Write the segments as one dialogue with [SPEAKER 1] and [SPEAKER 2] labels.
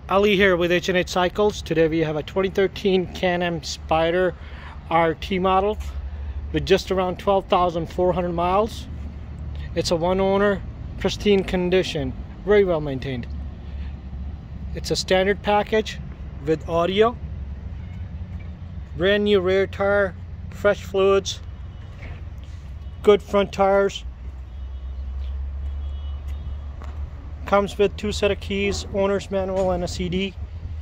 [SPEAKER 1] Ali here with H&H Cycles. Today we have a 2013 Can-Am Spyder RT model with just around 12,400 miles. It's a one owner, pristine condition, very well maintained. It's a standard package with audio, brand new rear tire, fresh fluids, good front tires. Comes with 2 sets of keys, owner's manual, and a CD.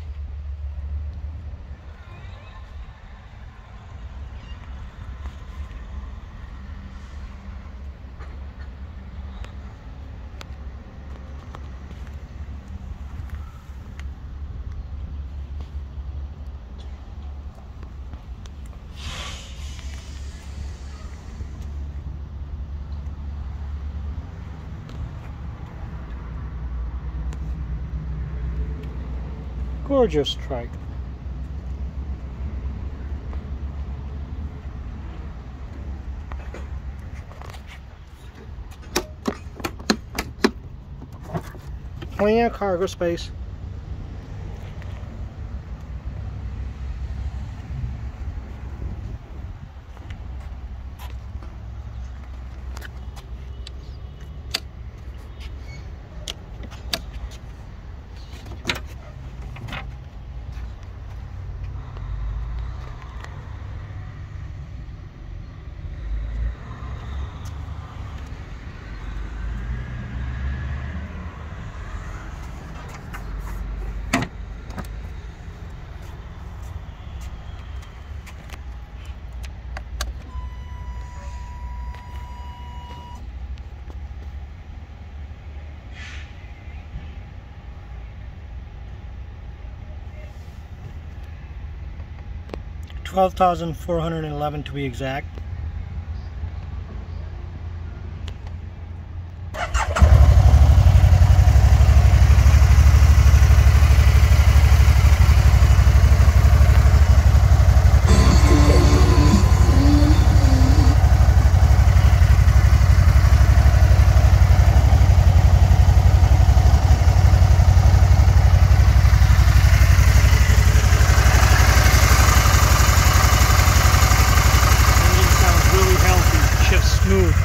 [SPEAKER 1] Gorgeous trike. Plenty of cargo space. $12,411 to be exact. Smooth.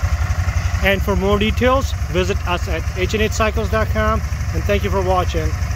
[SPEAKER 1] And for more details, visit us at hnhcycles.com, and thank you for watching.